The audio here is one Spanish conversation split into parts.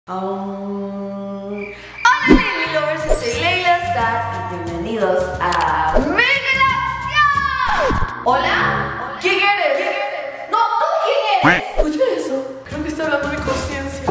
Hola Baby Lovers, soy Leila Star y bienvenidos a Mi Galaxia. Hola, ¿quién eres? No, ¿tú quién eres? Oye eso, creo que está hablando mi conciencia.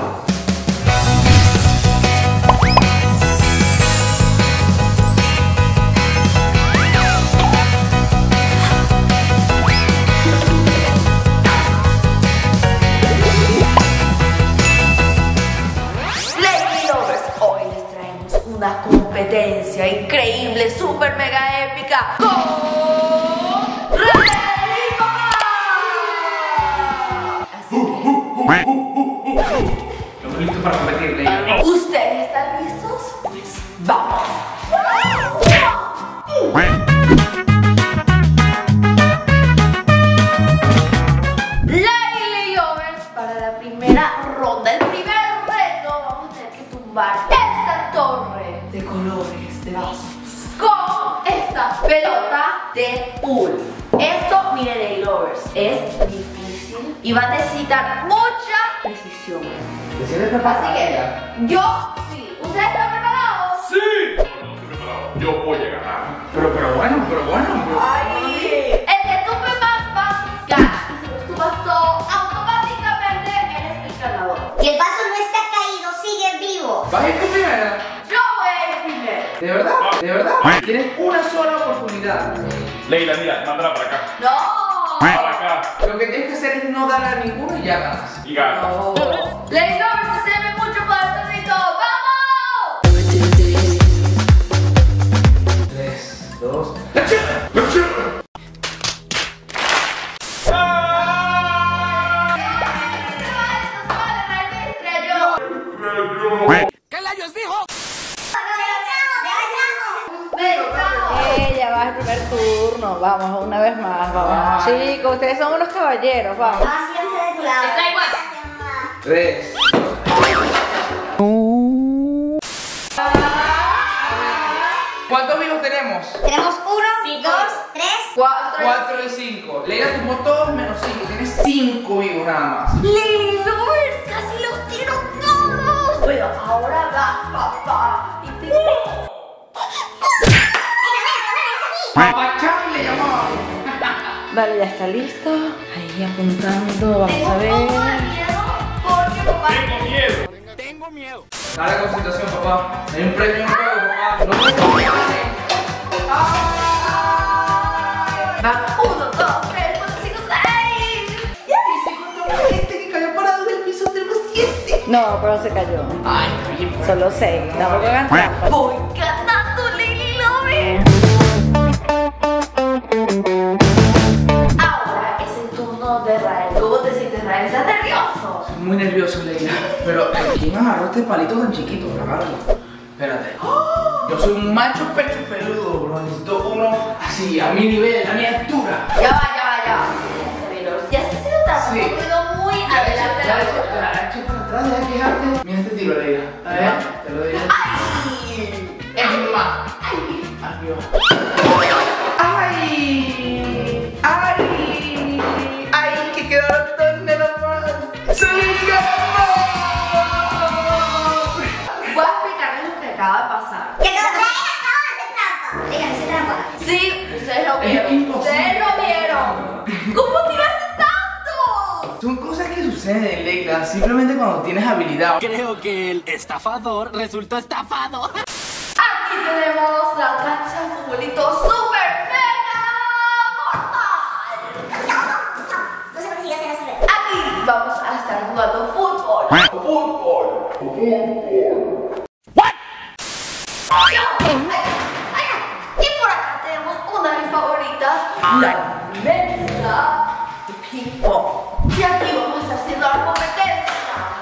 Una competencia increíble, super mega épica con Rey y Papá. Así que estamos listos para competir, Leila. ¿ustedes están listos? Pues vamos. Lady Lovers, para la primera ronda, el primer reto, vamos a tener que tumbar esta torre de colores de vasos con esta pelota de pool. Esto, miren, Lady Lovers, es difícil y va a necesitar mucha precisión. ¿Te sientes preparada? Así que yo sí. ¿Ustedes están preparados? ¡Sí! No estoy preparado. Yo voy a ganar. Pero bueno. ¡Ay! El que tumbe más vasos gana. Y si los tumbas todo, automáticamente eres el ganador. Y el vaso no está caído, sigue vivo. ¿Vas a ir tú primera? Yo voy a ir primero. ¿De verdad? ¿De verdad? Tienes una sola oportunidad. Leila, mira, mándala para acá. ¡No! Para acá. Lo que tienes que hacer es no darle a ninguno y ya ganas. Y gana. No. Lady Lovers, se ve mucho para este rito. ¡Vamos! 3, 2. Ya va el primer turno, vamos una vez más, vamos. Chicos, ustedes son unos caballeros, vamos. No, siempre de tu lado. Está igual. 3. ¿Cuántos vivos tenemos? Tenemos 1, 2, 3. 4 y 5. Leila tumbó todos menos 5. Tienes 5 vivos nada más. Lady Lovers, casi los tiro todos. Bueno, ahora va papá. Y te... Papachán le llamó. Vale, ya está listo. Ahí apuntando, vamos a ver. Tengo miedo. Dale concentración, papá. Hay un premio en juego, papá. No me Va 1, 2, 3, 4, 5, 6. Este que cayó parado del piso tenemos 7. No, pero se cayó. Ay, oye, Solo 6. Tampoco hagan trampa. Voy ganando, Lady Lovers. Ahora es el turno de Rael. ¿Cómo te sientes, Rael? ¿Estás nervioso? muy nervioso, Leila. Pero ¿quién agarró este palito tan chiquito? Agárralo. Espérate. Yo soy un macho pecho peludo, bro. Necesito uno así, a mi nivel, a mi altura. Ya va. Ya se ha sido tan Sí. muy adelante. Ya eché para atrás, deja quejarte. Mira este tiro, Leila. A ver, te lo digo. ¡Ay! Es más. Adiós. ¡Ay! ¡Ay! ¡Ay! Que quedaron tan de la mano. ¡Soy el ganador! Voy a explicarles lo que acaba de pasar. Que acaba de hacer trampa. Díganme, hacer trampa. Sí, ustedes lo Es vieron. imposible. Ustedes lo vieron. ¿Cómo tiraste tanto? Son cosas que suceden, Leila, simplemente cuando tienes habilidad. Creo que el estafador resultó estafado. Aquí tenemos la cancha de futbolito super mega mortal. No se consigue hacer eso. Aquí vamos a estar jugando fútbol. Y por acá tenemos una de mis favoritas, la mesa de ping pong. Y aquí vamos a estar haciendo la competencia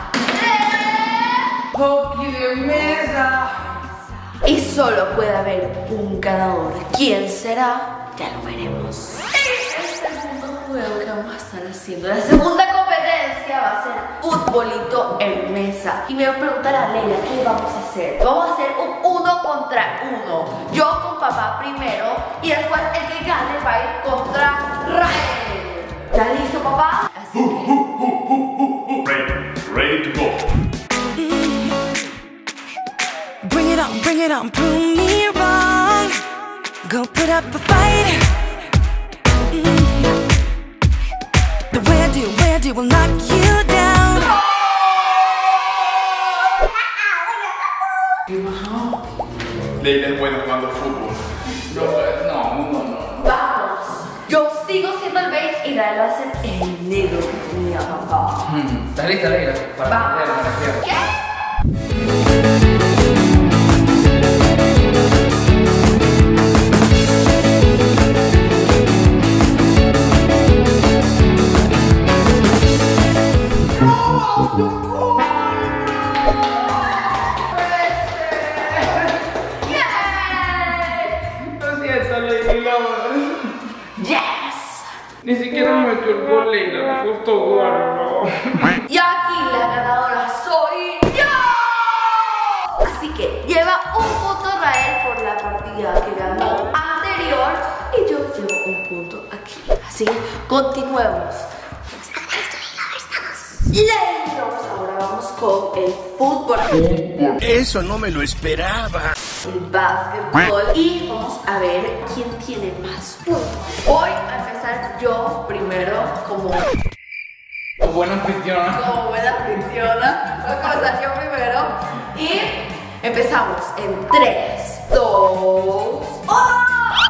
de... Hockey de mesa. Y solo puede haber un ganador. ¿Quién será? Ya lo veremos. Este es el segundo juego que vamos a estar haciendo. La segunda competencia va a ser futbolito en mesa. Y me voy a preguntar a Leila, ¿qué vamos a hacer? Vamos a hacer un 1 contra 1. Yo con papá primero y después el que gane va a ir contra Rael. ¿Está listo, papá? Así que... Ready to go. on, bring it on, prove me wrong. Go put up a fight. The way I do will knock you down. ¿Qué pasó? Leila es buena jugando fútbol. No. Vamos. Yo sigo siendo el beige y Gael va a ser el negro que tenía papá. ¿Estás lista, Leila? Vamos. ¿Qué? Lo siento, Leila. Yes. Ni siquiera me echó el gol, Leila. Me justo gordo. Y aquí la ganadora soy yo. Así que lleva un punto Rael por la partida que ganó anterior y yo llevo un punto aquí. Así que continuemos. Vamos. Ahora vamos con el fútbol. Eso no me lo esperaba. El básquetbol y vamos a ver quién tiene más puntos. Voy a empezar yo primero como Buena anfitriona. buena anfitriona. Voy a comenzar yo primero y empezamos en 3, 2, 1.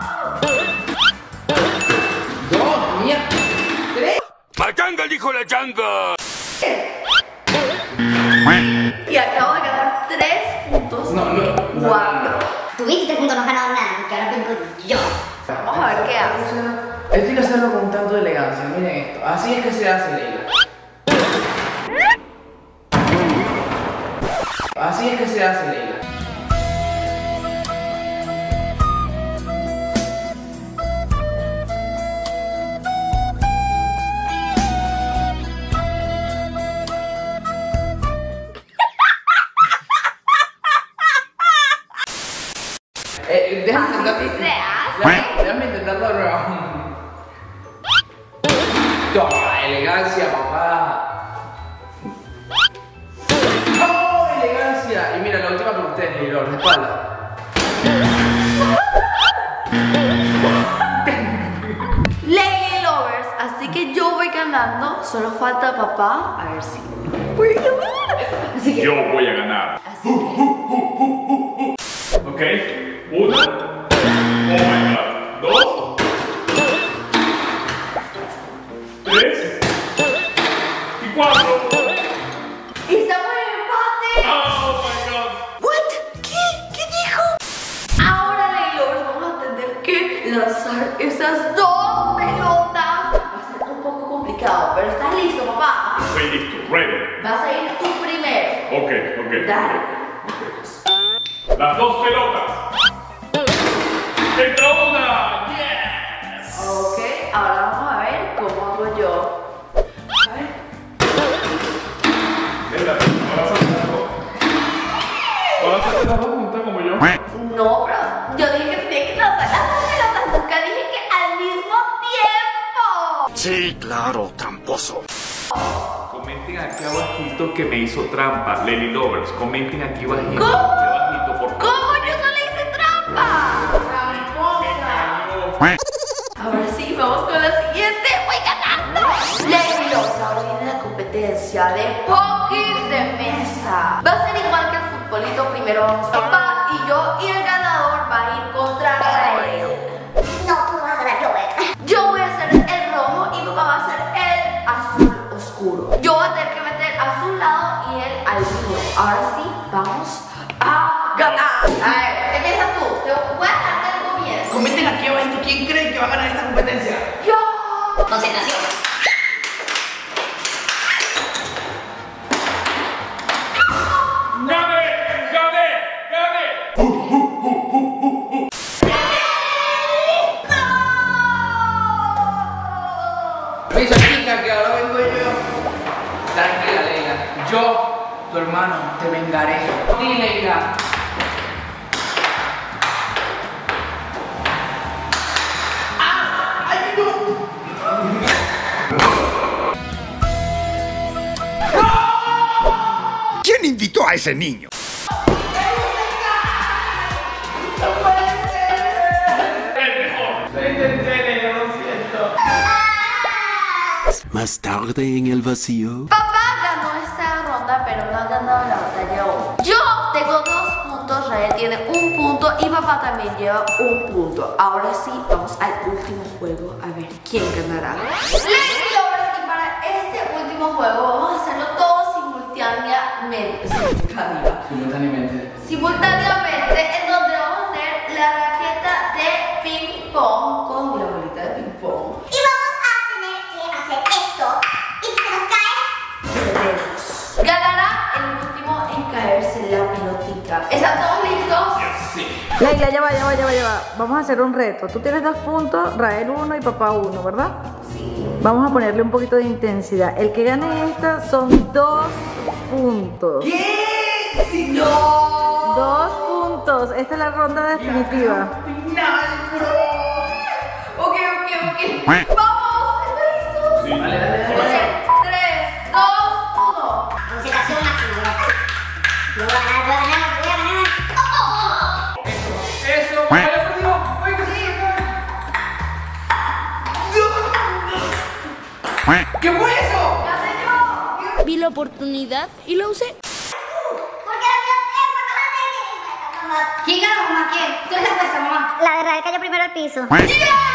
Dos, mierda. Tres. ¡Macanga dijo la changa! Y acabo de ganar 3 puntos de 4. Tuviste 3 puntos, no has ganado nada, porque ahora vengo yo. Vamos a ver qué hace. Esto hay que hacerlo con tanto de elegancia. Miren esto. Así es que se hace, Leila. Así es que se hace, Leila. Déjame intentarlo de nuevo. Toma, elegancia, papá. ¡Oh, elegancia! Y mira, la última por ustedes, Leila, de espalda. Lady Lovers, así que yo voy ganando. Solo falta papá. A ver si voy a ganar. Así que. Yo voy a ganar. Así que. Ok, 1. Oh my god. 2. 3. Y 4. ¡Y estamos en empate! Oh my god. ¿What? ¿Qué dijo? Ahora, Lady Lovers, vamos a tener que lanzar esas 2 pelotas. Va a ser un poco complicado, pero ¿estás listo, papá? Estoy listo, ready. Vas a ir tú primero. Ok. Dale. Las 2 pelotas. ¡Entra una! ¡Yes! Ok, ahora vamos a ver cómo hago yo. A ver. Espérate, ¿vas a hacer algo? ¿Vas a hacer las 2 juntas como yo? No, pero yo dije que tenía que lanzar las 2 pelotas. Nunca dije que al mismo tiempo. Sí, claro, tramposo. Comenten aquí abajito que me hizo trampa, Lady Lovers. Comenten aquí abajito. ¿Cómo? Aquí abajito, por favor. ¿Cómo yo no le hice trampa? Ahora sí, vamos con la siguiente. ¡Voy ganando! Lady Lovers, ahora viene la competencia de póker de mesa. Va a ser igual que el futbolito. Primero vamos papá y yo, y el ganador va a ir contra Rael. No, tú no vas a ganar, yo voy a ganar. Yo voy a ser el rojo y papá va a ser el azul oscuro. Yo voy a tener que meter a su lado y él al mío. Ahora sí, vamos a ganar. A ver, empieza tú. Te voy a dar el comienzo. Comenten aquí abajito quién cree que va a ganar esta competencia. Yo. Concentración. ¡Gane! Avisa, chica, que ahora vengo yo. Tranquila, Leila. Yo, tu hermano, te vengaré. Sí, Leila. ¿Quién invitó a ese niño? Más tarde en el vacío. Papá ganó esta ronda, pero no ha ganado la batalla aún. Yo tengo 2 puntos, Rael tiene 1 punto y papá también lleva 1 punto. Ahora sí, vamos al último juego a ver quién ganará. Lady Lovers, y para este último juego vamos a hacerlo todo simultáneamente, en donde vamos a tener la raqueta de ping pong con la bolita de ping pong. Y vamos a tener que hacer esto. Y si se nos cae, Veremos. Ganará el último en caerse la pelotita. ¿Están todos listos? Sí. Leila, ya va. Vamos a hacer un reto. Tú tienes 2 puntos, Rael 1 y papá 1, ¿verdad? Sí. Vamos a ponerle un poquito de intensidad. El que gane esta son 2 puntos. ¿Qué? Si no. 2 puntos. Esta es la ronda definitiva. Final, bro. Ok. ¡Vamos! ¿Están listos? Sí. Dale. 3, 2, 1. concentración máxima. Lo voy a ganar. Eso. Vaya, perdió. ¿Qué fue eso? ¡Gané yo! Vi la oportunidad y la usé. ¿Quién ganó, mamá? ¿Quién? ¿Tú eres la jueza, mamá? La de Rael cayó primero al piso. Guarda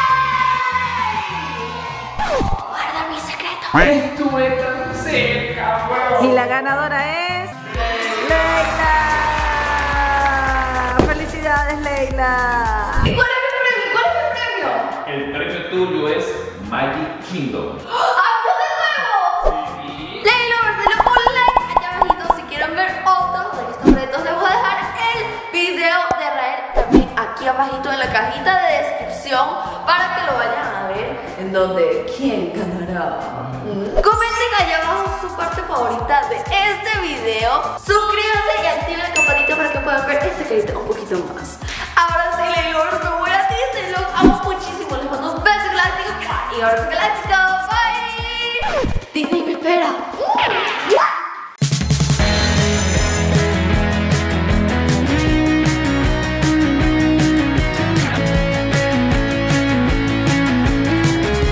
mi secreto. Estuve tan cerca, bro. Y la ganadora es Leila. ¡Felicidades, Leila! ¿Y cuál es el premio? El premio tuyo es Magic Kingdom. ¡Hablo de nuevo! Lady Lovers, denle un like allá abajito si quieren ver otros de estos retos. Les voy a dejar el video de Rael también aquí abajito en la cajita de descripción para que lo vayan a ver, en donde quién ganará. Comenten allá abajo su parte favorita de este video. Suscríbanse y activen la campanita para que puedan ver este videito un poquito más. Ahora sí, Lady Lovers, me voy a Disney, los amo muchísimo. Les mando un beso galáctico y ahora sí galáctico. Bye. Disney me espera.